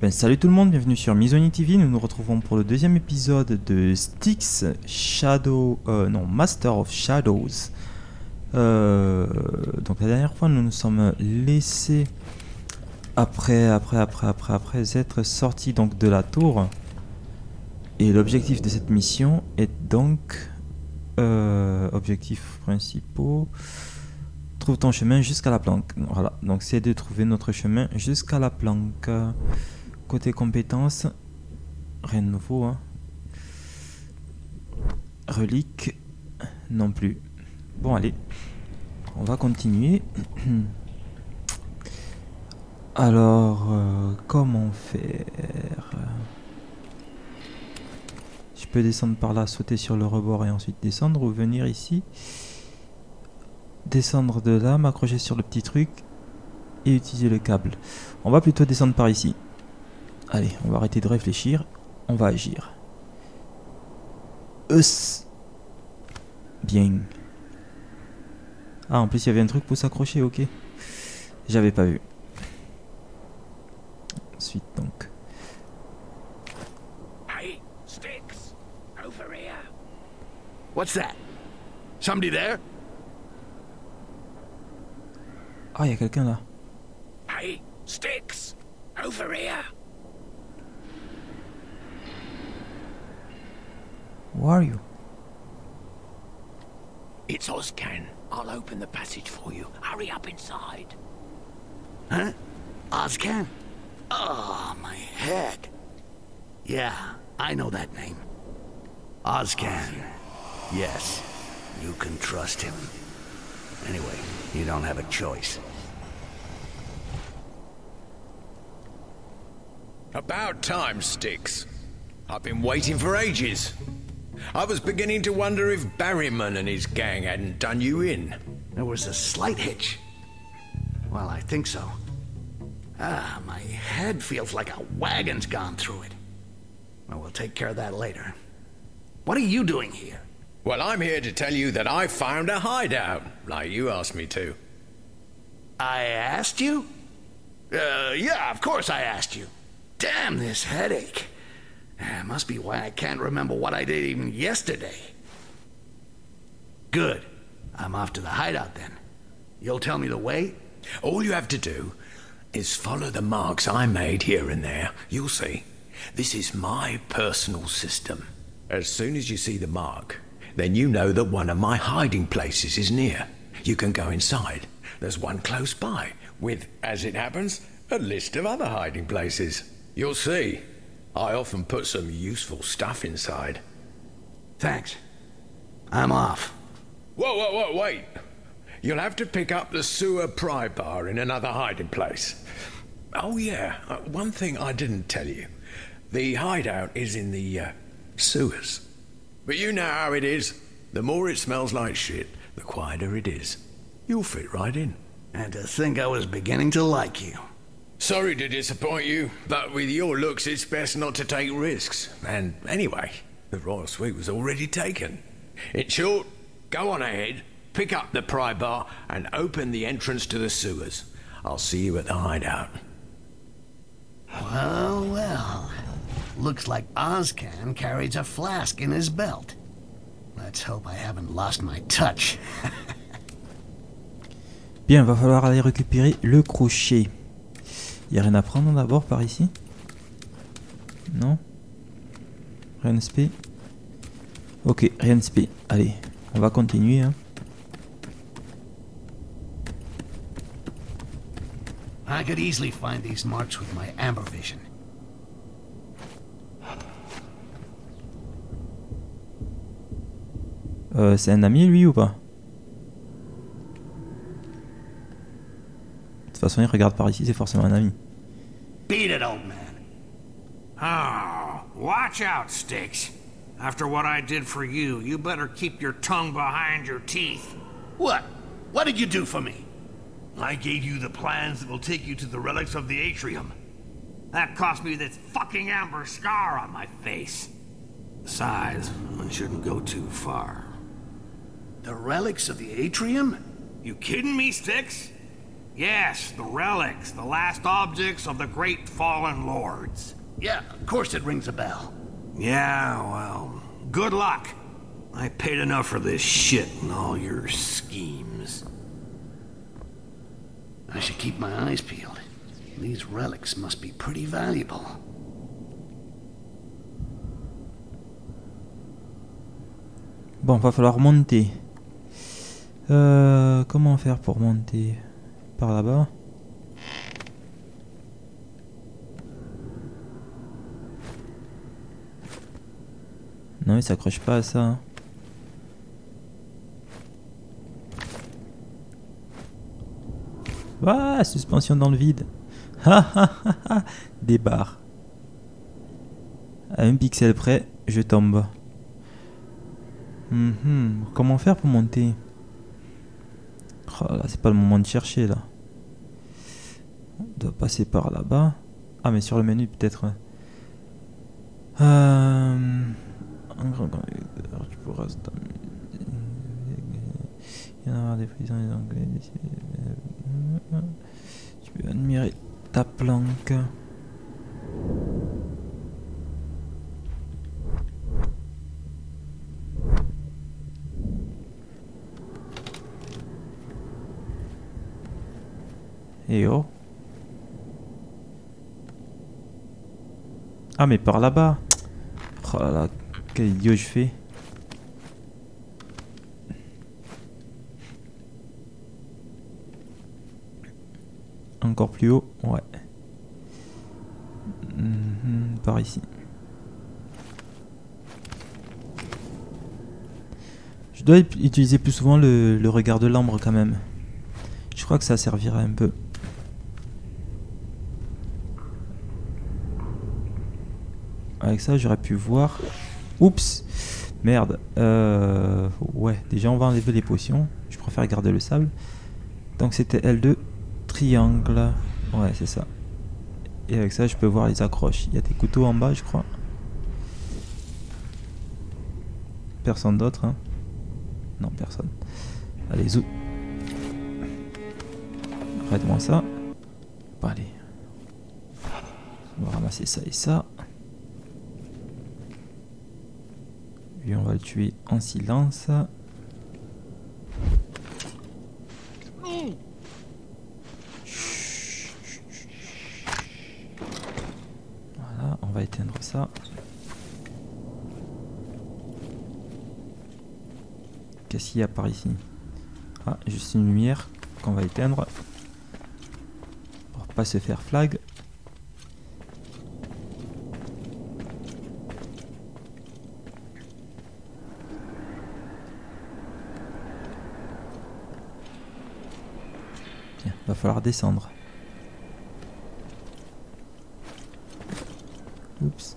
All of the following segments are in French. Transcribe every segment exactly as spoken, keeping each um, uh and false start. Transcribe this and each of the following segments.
Ben, salut tout le monde, bienvenue sur Misogyny T V. Nous nous retrouvons pour le deuxième épisode de Styx Shadow, euh, non, Master of Shadows. Euh, donc la dernière fois, nous nous sommes laissés après, après, après, après, après être sortis donc de la tour. Et l'objectif de cette mission est donc euh, objectifs principaux. Trouve ton chemin jusqu'à la planque. Voilà, donc c'est de trouver notre chemin jusqu'à la planque. Côté compétences, rien de nouveau. Hein. Relique, non plus. Bon, allez, on va continuer. Alors, euh, comment faire? Je peux descendre par là, sauter sur le rebord et ensuite descendre, ou venir ici. Descendre de là, m'accrocher sur le petit truc et utiliser le câble. On va plutôt descendre par ici. Allez, on va arrêter de réfléchir, on va agir. Us. Bien. Ah, en plus il y avait un truc pour s'accrocher, ok. J'avais pas vu. Ensuite donc. Hey, Styx, over here. What's that? Somebody there? Ah, il y a quelqu'un là. Hey, Styx, over here. Who are you? It's Ozcan. I'll open the passage for you. Hurry up inside. Huh? Ozcan? Oh, my head. Yeah, I know that name. Ozcan. Yes, you can trust him. Anyway, you don't have a choice. About time, Styx. I've been waiting for ages. I was beginning to wonder if Barryman and his gang hadn't done you in. There was a slight hitch. Well, I think so. Ah, my head feels like a wagon's gone through it. Well, we'll take care of that later. What are you doing here? Well, I'm here to tell you that I found a hideout, like you asked me to. I asked you? Uh, yeah, of course I asked you. Damn this headache. Uh, must be why I can't remember what I did even yesterday. Good. I'm off to the hideout then. You'll tell me the way? All you have to do is follow the marks I made here and there. You'll see. This is my personal system. As soon as you see the mark, then you know that one of my hiding places is near. You can go inside. There's one close by, with, as it happens, a list of other hiding places. You'll see. I often put some useful stuff inside. Thanks. I'm off. Whoa, whoa, whoa, wait. You'll have to pick up the sewer pry bar in another hiding place. Oh yeah, uh, one thing I didn't tell you. The hideout is in the uh, sewers. But you know how it is. The more it smells like shit, the quieter it is. You'll fit right in. And to think I was beginning to like you. Sorry to disappoint you, but with your looks it's best not to take risks. And anyway, the royal suite was already taken. In short, go on ahead, pick up the pry bar and open the entrance to the sewers. I'll see you at the hideout. Well, well. Looks like Ozcan carries a flask in his belt. Let's hope I haven't lost my touch. Bien, va falloir aller récupérer le crochet. Il n'y a rien à prendre d'abord par ici? Non? Rien de spé? Ok, rien de spé. Allez, on va continuer. Hein. I could easily find these marks with my amber vision. Euh, c'est un ami lui ou pas? De toute façon, il regarde par ici, c'est forcément un ami. Beat it, old man. Oh, watch out, Styx. After what I did for you, you better keep your tongue behind your teeth. What? What did you do for me? I gave you the plans that will take you to the relics of the atrium. That cost me this fucking amber scar on my face. Besides, one shouldn't go too far. The relics of the atrium? You kidding me, Styx? Yes, the relics, the last objects of the great fallen lords. Yeah, of course it rings a bell. Yeah, well, good luck. I paid enough for this shit and all your schemes. I should keep my eyes peeled. These relics must be pretty valuable. Bon, va falloir monter. Euh, comment faire pour monter? Par là-bas. Non, il s'accroche pas à ça. Hein. Ah, suspension dans le vide. Des barres. À un pixel près, je tombe. Mm-hmm. Comment faire pour monter? Oh là, c'est pas le moment de chercher là. On doit passer par là-bas. Ah, mais sur le menu peut-être. Euh... Un grand conducteur, tu pourras... Il y en a marre des prisons des Anglais. Tu peux admirer ta planque. Et oh. Ah mais par là-bas. Oh là là, quel idiot je fais. Encore plus haut, ouais. Mmh, par ici. Je dois utiliser plus souvent le, le regard de l'ambre quand même. Je crois que ça servira un peu. Avec ça, j'aurais pu voir. Oups, merde. Euh, ouais, déjà on va enlever les potions. Je préfère garder le sable. Donc c'était L deux, triangle. Ouais, c'est ça. Et avec ça, je peux voir les accroches. Il y a des couteaux en bas, je crois. Personne d'autre, hein? Non, personne. Allez, zou. Arrête-moi ça. Bon, allez. On va ramasser ça et ça. Lui, on va le tuer en silence. Voilà, on va éteindre ça. Qu'est-ce qu'il y a par ici? Ah, juste une lumière qu'on va éteindre. Pour pas se faire flag. Tiens, va falloir descendre. Oups.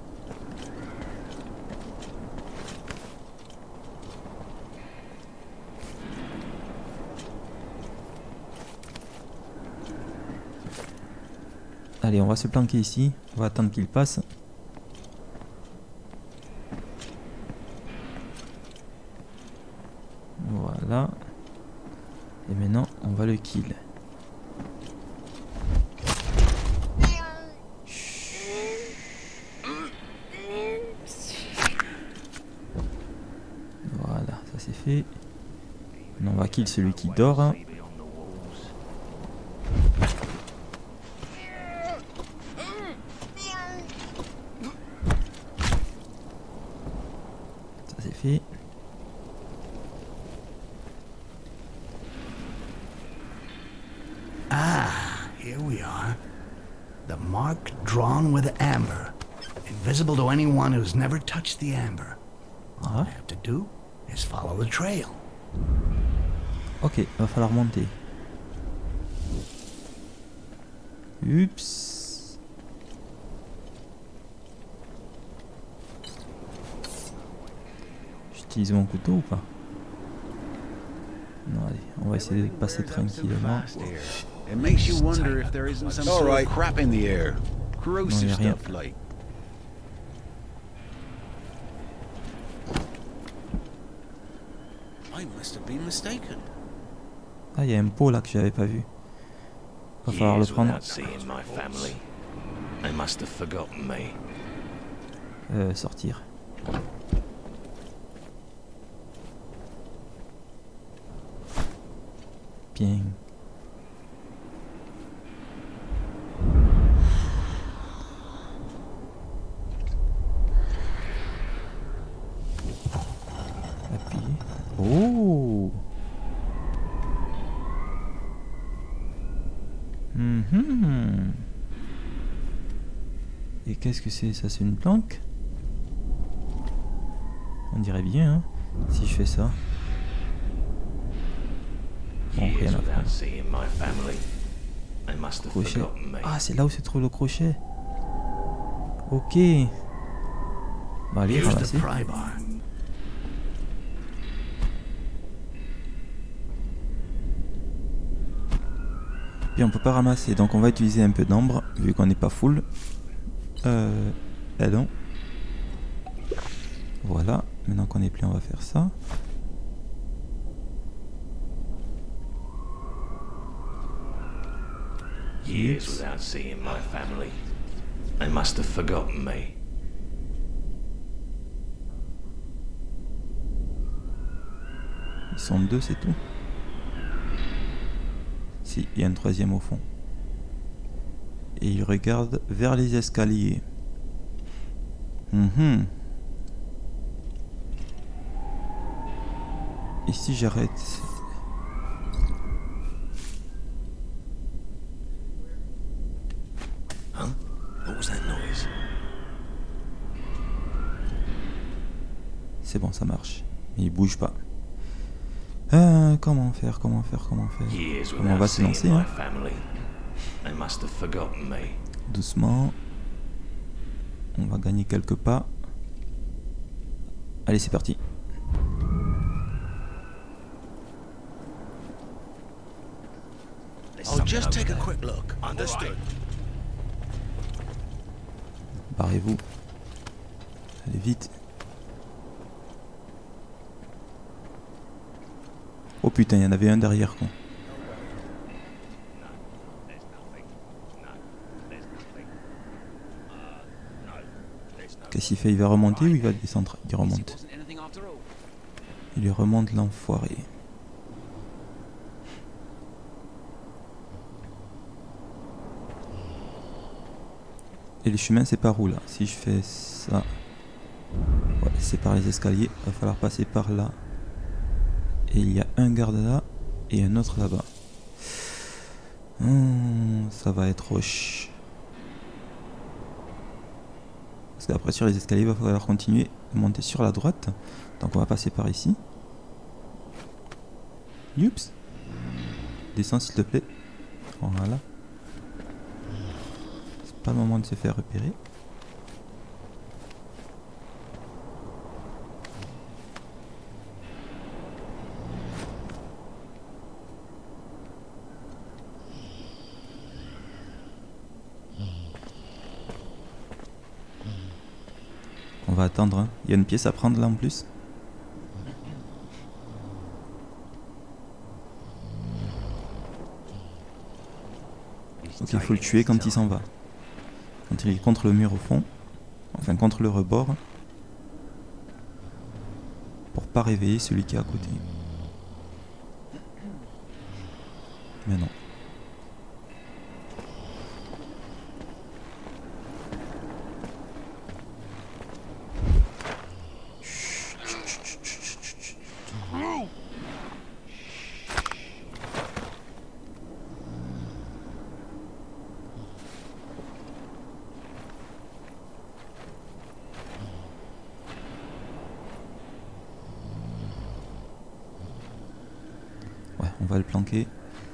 Allez, on va se planquer ici. On va attendre qu'il passe. Voilà. Et maintenant, on va le kill. Voilà, ça c'est fait. Maintenant, on va kill celui qui dort. Fait. Ah, here we are. The mark drawn with amber. Invisible to anyone who's never touched the amber. All I have to do is follow the trail. Ok, va falloir monter. Oups. J'utilise mon couteau ou pas? Non, allez, on va essayer de passer tranquillement. It makes you wonder if there isn't some sort of crap in the air. Corrosive stuff like. I must have been mistaken. Ah, il y a un pot là que j'avais pas vu. Va falloir le prendre. Euh, sortir. Bien. Appuyer. Oh. Mm-hmm. Et qu'est-ce que c'est? Ça, c'est une planque? On dirait bien, hein, si je fais ça. Bon, rien à faire. Crochet. Ah, c'est là où se trouve le crochet. Ok. Bah, allez, ramasser. Et on peut pas ramasser, donc on va utiliser un peu d'ambre, vu qu'on n'est pas full. Euh, allons. Voilà, maintenant qu'on est plein, on va faire ça. Years without seeing my family. They must have forgotten me. Ils sont deux, c'est tout. Si, il y a un troisième au fond. Et il regarde vers les escaliers. Mm-hmm. Et si j'arrête? Huh? What was that noise? C'est bon, ça marche. Mais il bouge pas. Euh, comment faire, comment faire, comment faire? Comment on va se lancer, hein? Doucement. On va gagner quelques pas. Allez, c'est parti. Oh, just take a quick look. Understood. Barrez-vous. Allez vite. Oh putain, il y en avait un derrière, quoi. Qu'est-ce qu'il fait? Il va remonter ou il va descendre? Il remonte. Il lui remonte, l'enfoiré. Et les chemins, c'est par où là? Si je fais ça... Ouais, c'est par les escaliers. Il va falloir passer par là. Et il y a un garde là et un autre là-bas. Hum, ça va être roche. Parce qu'après sur les escaliers, il va falloir continuer de monter sur la droite. Donc on va passer par ici. Youps. Descends s'il te plaît. Voilà. C'est pas le moment de se faire repérer. On va attendre, hein. Il y a une pièce à prendre là en plus. Ok, il faut le tuer quand il s'en va. Quand il est contre le mur au fond. Enfin, contre le rebord. Pour pas réveiller celui qui est à côté. Mais non. Ouais, on va le planquer.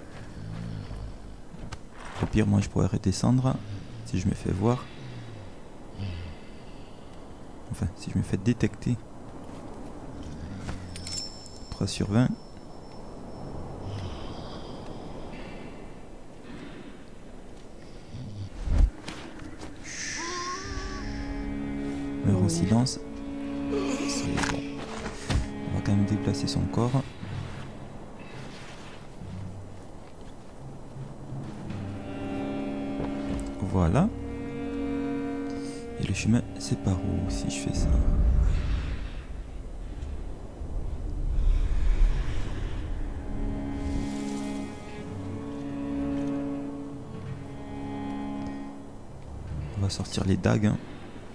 Au pire, moi je pourrais redescendre si je me fais voir. Enfin, si je me fais détecter. trois sur vingt. Meurt en silence. C'est bon. On va quand même déplacer son corps. Et le chemin, c'est par où si je fais ça? On va sortir les dagues. Hein.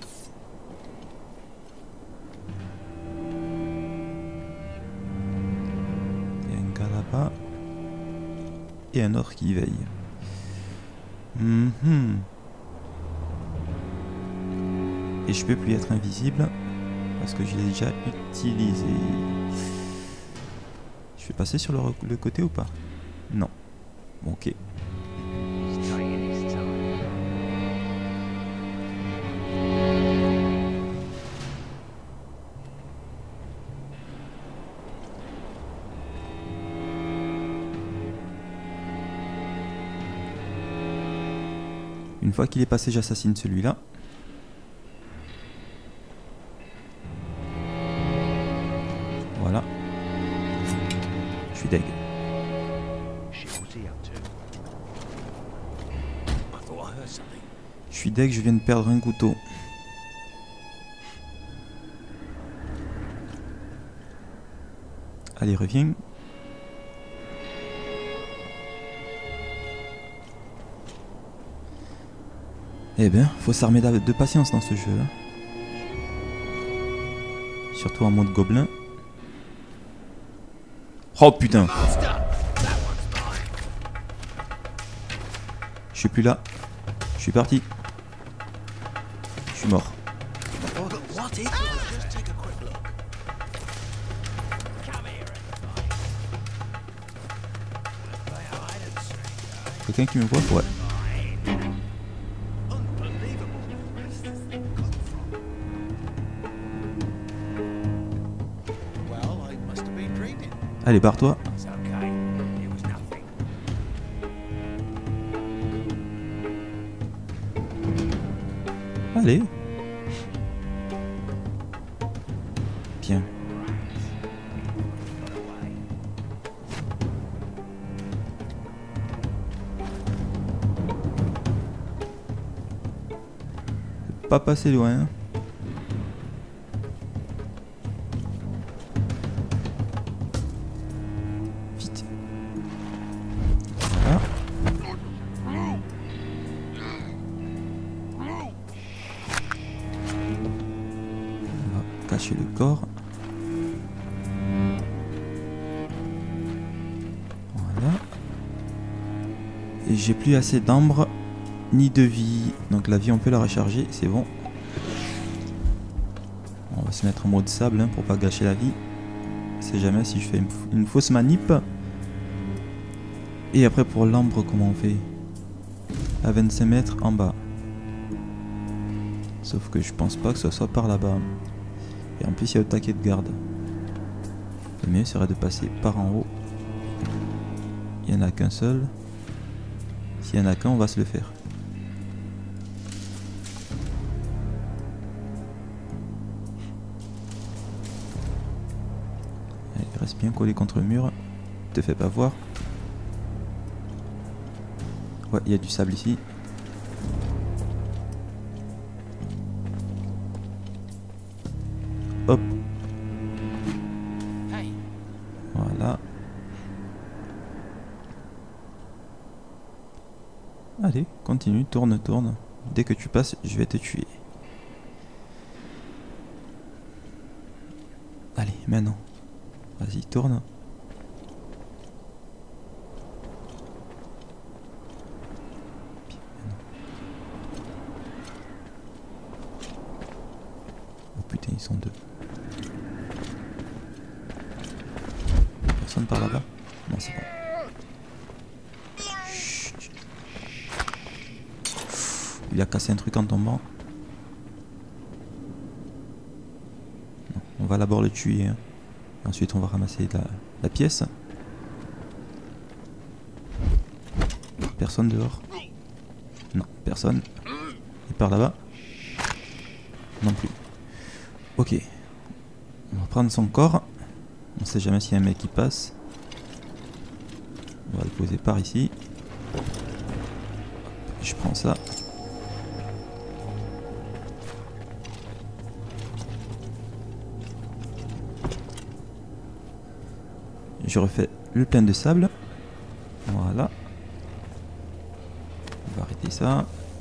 Il y a un gars là-bas. Et un autre qui veille. Mm-hmm. Et je peux plus être invisible parce que je l'ai déjà utilisé. Je vais passer sur le, le côté ou pas? Non. Bon, ok. Une fois qu'il est passé, j'assassine celui-là. Voilà. Je suis deg. Je suis deg, je viens de perdre un couteau. Allez, reviens. Eh bien, faut s'armer de patience dans ce jeu. Hein. Surtout en mode gobelin. Oh putain! Je suis plus là. Je suis parti. Je suis mort. Quelqu'un qui me voit? Ouais. Allez, barre-toi. Allez. Bien. Pas passer loin. Hein. Cacher le corps. Voilà. Et j'ai plus assez d'ambre ni de vie. Donc la vie on peut la recharger, c'est bon. On va se mettre en mode sable hein, pour pas gâcher la vie. C'est jamais si je fais une, une fausse manip. Et après pour l'ambre comment on fait? À vingt-cinq mètres en bas. Sauf que je pense pas que ce soit par là-bas. Et en plus il y a le taquet de garde. Le mieux serait de passer par en haut. Il n'y en a qu'un seul. S'il y en a qu'un, on va se le faire. Allez, reste bien collé contre le mur. Te fais pas voir. Ouais, il y a du sable ici. Hop. Voilà. Allez, continue, tourne, tourne. Dès que tu passes, je vais te tuer. Allez, maintenant. Vas-y, tourne. Oh putain, ils sont deux. Personne par là-bas? Non, c'est bon. Chut. Il a cassé un truc en tombant. Non, on va d'abord le tuer. Hein. Ensuite, on va ramasser la, la pièce. Personne dehors? Non, personne. Et par là-bas? Non plus. Ok. On va prendre son corps. On sait jamais s'il y a un mec qui passe. On va le poser par ici. Je prends ça. je refais le plein de sable. Voilà. On va arrêter ça.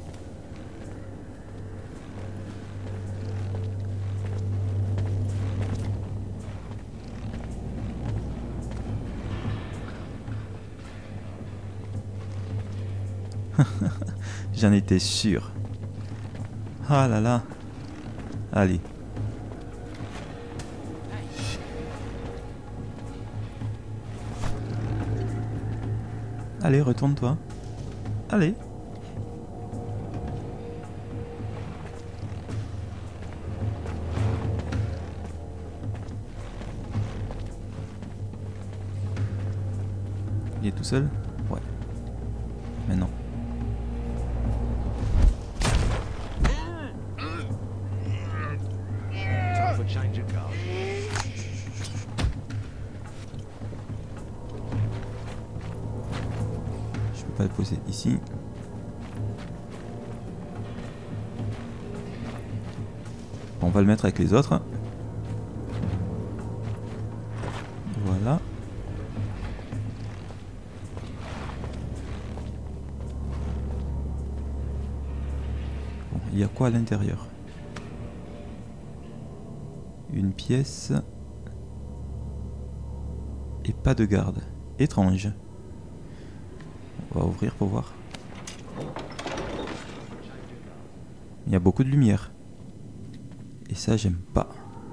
J'en étais sûr. Ah là là. Allez. Allez, retourne-toi. Allez. Il est tout seul? Ouais. Mais non. Je peux pas le poser ici. On va le mettre avec les autres. Voilà. Bon, il y a quoi à l'intérieur? Une pièce. Et pas de garde. Étrange. On va ouvrir pour voir. Il y a beaucoup de lumière. Et ça, j'aime pas.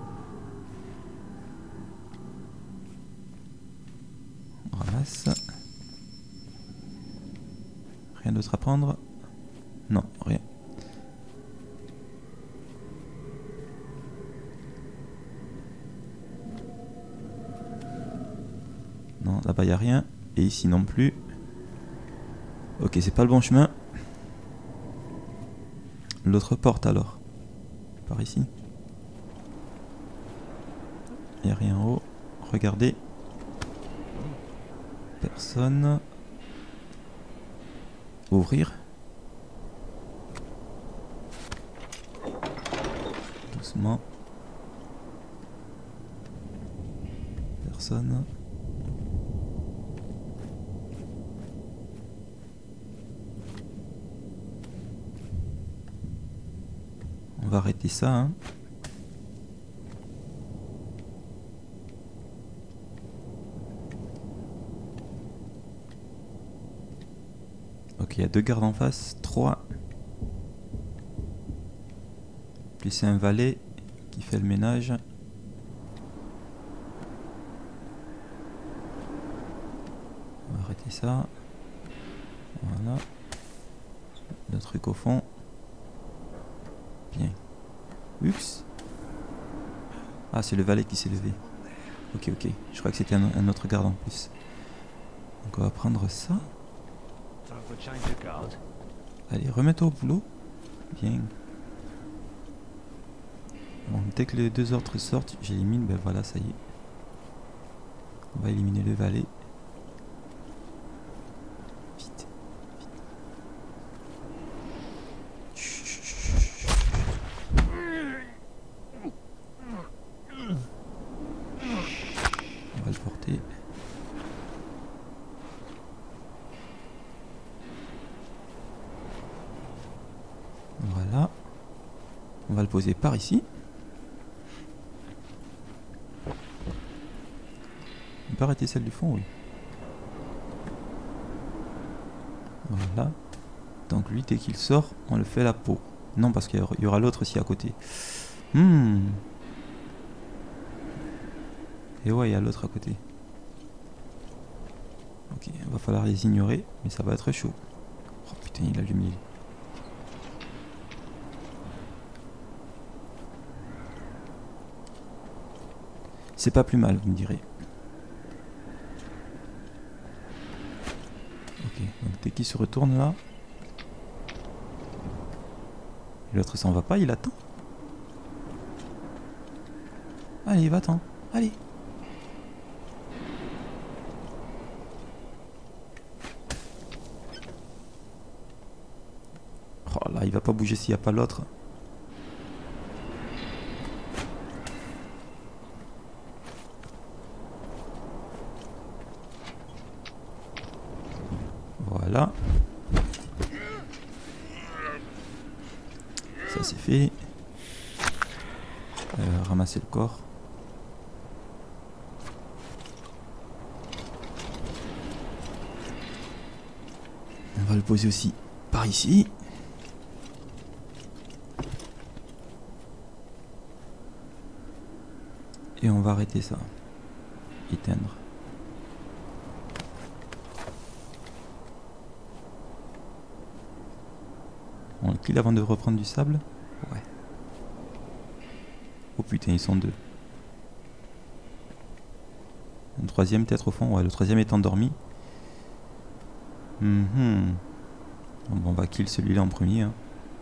On ramasse. Rien d'autre à prendre? Non, rien. Non, là-bas, il n'y a rien. Et ici non plus. Ok, c'est pas le bon chemin. L'autre porte alors. Par ici. Il n'y a rien en haut. Regardez. Personne. Ouvrir. Doucement. Personne. On va arrêter ça, hein. Ok, il y a deux gardes en face, trois. Puis c'est un valet qui fait le ménage. On va arrêter ça. Voilà. Le truc au fond. Bien. Oups. Ah, c'est le valet qui s'est levé. Ok, ok. Je crois que c'était un, un autre garde en plus. Donc on va prendre ça. Allez, remets-toi au boulot. Bien. Bon, dès que les deux autres sortent, j'élimine. Ben voilà, ça y est. On va éliminer le valet. Vite. Vite. Chut, chut, chut. On va le porter. Voilà. On va le poser par ici. On peut arrêter celle du fond, oui. Voilà. Donc lui, dès qu'il sort, on le fait à la peau. Non, parce qu'il y aura l'autre aussi à côté. Hmm. Et ouais, il y a l'autre à côté. Ok, il va falloir les ignorer, mais ça va être chaud. Oh putain, il allume les... C'est pas plus mal, vous me direz. Ok, donc dès qu'il se retourne là... L'autre s'en va pas, il attend. Allez, va-t'en. Allez. Oh là, il va pas bouger s'il n'y a pas l'autre. Ça c'est fait. Euh, ramasser le corps. On va le poser aussi par ici. Et on va arrêter ça. Éteindre. On le kill avant de reprendre du sable. Ouais. Oh putain, ils sont deux. Un troisième peut-être au fond. Ouais, le troisième est endormi. Mm-hmm. Bon, on va kill celui-là en premier. Hein.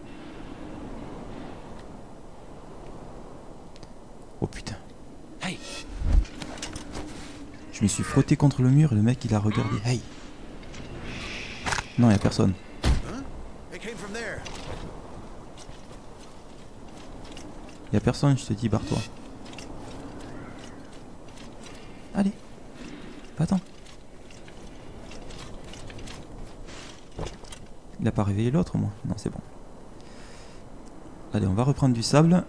Oh putain. Hey. Je me suis frotté contre le mur et le mec il a regardé. Hey. Non, il n'y a personne. Il n'y a personne, je te dis, barre-toi. Allez. Va-t'en. Il a pas réveillé l'autre, moi? Non, c'est bon. Allez, on va reprendre du sable.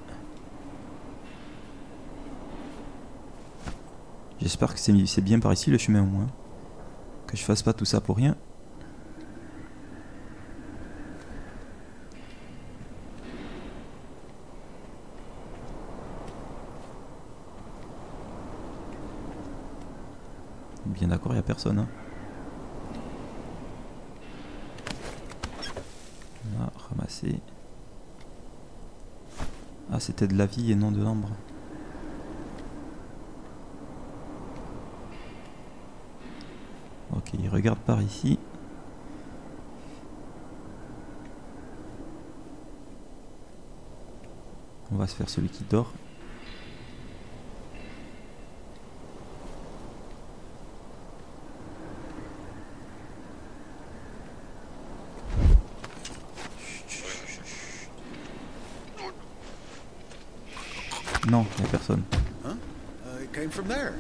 J'espère que c'est bien par ici le chemin au moins. Que je fasse pas tout ça pour rien. Bien d'accord, il n'y a personne. Hein. On va ramasser. Ah, c'était de la vie et non de l'ambre. Ok, il regarde par ici. On va se faire celui qui dort. Non, il n'y a personne. Huh? Uh, it came from there.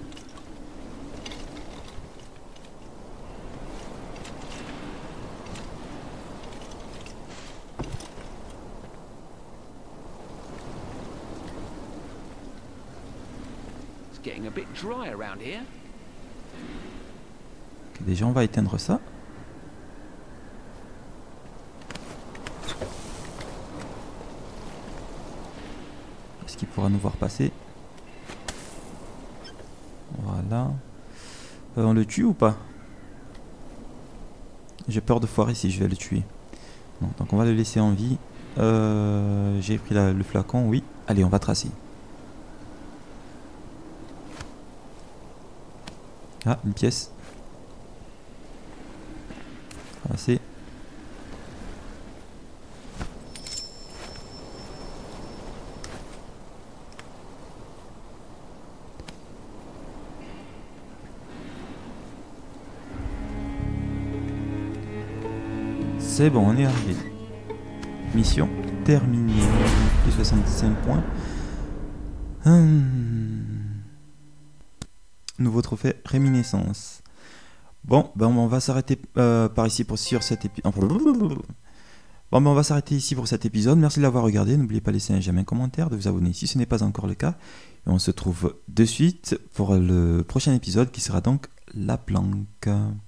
It's getting a bit dry around here. Okay, déjà on va éteindre ça. Est-ce qu'il pourra nous voir passer? Voilà. Euh, on le tue ou pas? J'ai peur de foirer si je vais le tuer. Non, donc on va le laisser en vie. Euh, J'ai pris la, le flacon, oui. Allez, on va tracer. Ah, une pièce. Ramasser. C'est bon, on est arrivé. Mission terminée. Plus soixante-cinq points. Hum. Nouveau trophée réminiscence. Bon, ben on va s'arrêter euh, par ici pour sur cet épisode. Bon, ben on va s'arrêter ici pour cet épisode. Merci de l'avoir regardé. N'oubliez pas de laisser un j'aime, un commentaire, de vous abonner si ce n'est pas encore le cas. Et on se trouve de suite pour le prochain épisode qui sera donc la planque.